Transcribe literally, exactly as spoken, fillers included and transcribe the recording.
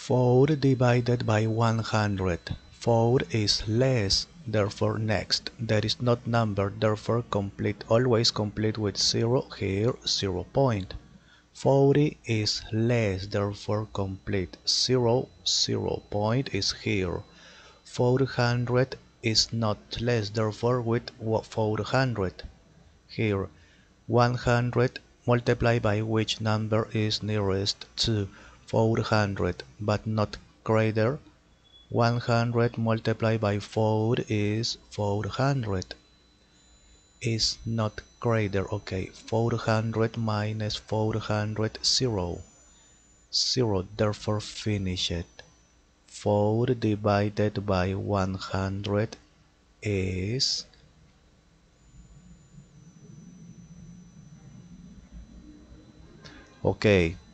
four divided by one hundred. four is less, therefore next. That is not number, therefore complete. Always complete with zero here, zero point. forty is less, therefore complete. zero, zero point is here. four hundred is not less, therefore with four hundred. Here, one hundred multiplied by which number is nearest to four hundred but not greater. one hundred multiplied by four is four hundred. Is not greater. Okay, four hundred minus four hundred, zero. zero, therefore finish it. four divided by one hundred is okay.